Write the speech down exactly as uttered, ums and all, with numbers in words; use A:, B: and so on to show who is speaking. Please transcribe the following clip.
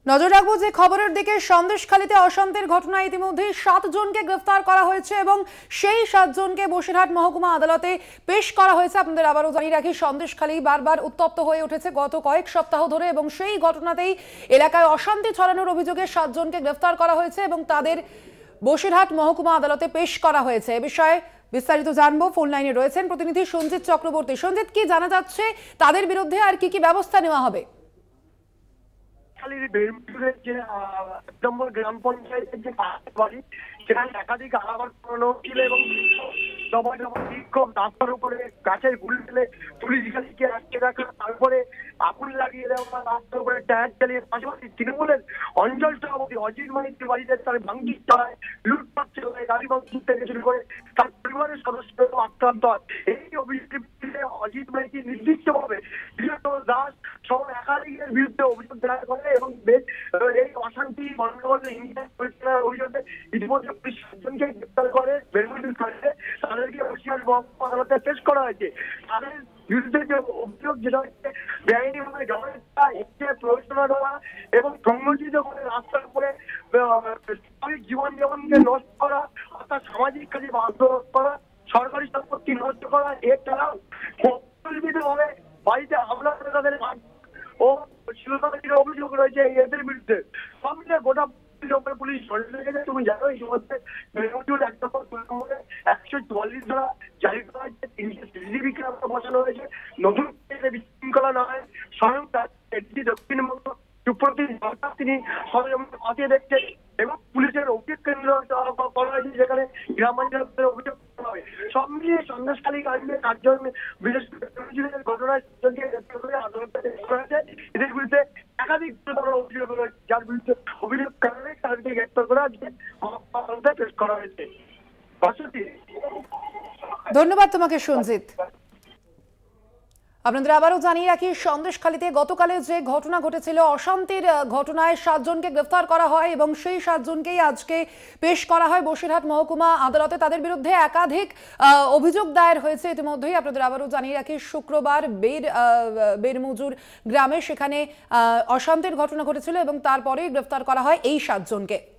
A: নজর রাখবো যে খবরের দিকে। সন্দেশখালীতে অশান্তির ঘটনায় ইতিমধ্যে সাত জনকে গ্রেফতার করা হয়েছে এবং সেই সাত জনকে বসিরহাট মহকুমা আদালতে পেশ করা হয়েছে। আপনাদের আবারও জানিয়ে রাখি, সন্দেশখালী বারবার উত্তপ্ত হয়ে উঠেছে গত কয়েক সপ্তাহ ধরে এবং সেই ঘটনাতেই এলাকায় অশান্তি ছড়ানোর অভিযোগে সাত জনকে গ্রেফতার করা হয়েছে এবং তাদের বসিরহাট মহকুমা আদালতে পেশ করা হয়েছে। এ বিষয়ে বিস্তারিত জানবো। ফোন লাইনে রয়েছেন প্রতিনিধি সঞ্জিত চক্রবর্তী। সঞ্জিত, কি জানা যাচ্ছে তাদের বিরুদ্ধে আর কি কি ব্যবস্থা নেওয়া হবে?
B: গ্রাম পঞ্চায়েতের যে বাড়ি সেখানে একাধিক আলাদা করানো ছিল এবং দফা দফা বিক্ষোভ, রাস্তার উপরে গাছের গুলি ফেলে পুলিশ গাড়িকে আটকে রাখা, তারপরে আগুন লাগিয়ে দেওয়া, রাস্তার উপরে টায়ার চালিয়ে, পাশাপাশি তৃণমূলের অঞ্চল সভাপতি অজিত মাইতির বাড়িতে তার ভাঙচুর চালায়, লুটপাট চালায়, গাড়ি ভাঙচুর থেকে শুরু করে তার পরিবারের সদস্যরাও আক্রান্ত হয়। এই অভিযোগের বিরুদ্ধে অজিত মাইতি নির্দিষ্টভাবে দাস সহ একাধিকের বিরুদ্ধে অভিযোগ দায়ের করে এবং এই অশান্তি গণ্ডগোলে হিংসা পরিচালনার অভিযোগে ইতিমধ্যে পুলিশ সাতজনকে গ্রেপ্তার করে বেলমুড়ির কাছে তাদেরকে বসিরহাট মহকুমা আদালতে পেশ করা হয়েছে। তাদের বিরুদ্ধে যে অভিযোগ, যেটা হচ্ছে বেআইনিভাবে জমা প্ররোচনা দেওয়া এবং সংগঠিত করে রাস্তার উপরে স্বাভাবিক জীবনযাপনকে নষ্ট করা, অর্থাৎ সামাজিক কাজে বাধ্য করা, সরকারি সম্পত্তি নষ্ট করা, এছাড়াও পরিকল্পিতভাবে বাড়িতে হামলা করে তাদের ও শিলতার অভিযোগ রয়েছে এদের বিরুদ্ধে। সব মিলে গোটা পুলিশ রেখেছে। তুমি জানো ইতিমধ্যে একশো চুয়াল্লিশ ধারা জারি করা হয়েছে, তিনশো সিসিটিভি ক্যামেরা বসানো হয়েছে। নতুন বিশৃঙ্খলা নয়, স্বয়ং দক্ষিণবঙ্গ সুপ্রতিম সরকার তিনি খতিয়ে দেখছেন এবং পুলিশের অভিযোগ কেন্দ্র করা হয়েছে যেখানে গ্রামাঞ্চলের অভিযোগ করা হবে। সব মিলিয়ে সন্দেশখালী কাণ্ডে চারজন বিশেষ ঘটনায় আদালতে করা হয়েছে। এদের বিরুদ্ধে একাধিক অভিযোগ রয়েছে, যার বিরুদ্ধে অভিযোগ কারণে তাদেরকে গ্রেপ্তার করে আজকে আদালতে পেশ করা হয়েছে।
A: ধন্যবাদ তোমাকে সঞ্জিত। আপনাদের আবারও জানিয়ে রাখি, সন্দেশখালীতে গতকালে যে ঘটনা ঘটেছিল, অশান্তির ঘটনায় সাতজনকে গ্রেফতার করা হয় এবং সেই সাতজনকেই আজকে পেশ করা হয় বসিরহাট মহকুমা আদালতে। তাদের বিরুদ্ধে একাধিক অভিযোগ দায়ের হয়েছে ইতিমধ্যেই। আপনাদের আবারও জানিয়ে রাখি, শুক্রবার বের বেরমুজুর গ্রামে সেখানে অশান্তির ঘটনা ঘটেছিল এবং তারপরেই গ্রেফতার করা হয় এই সাতজনকে।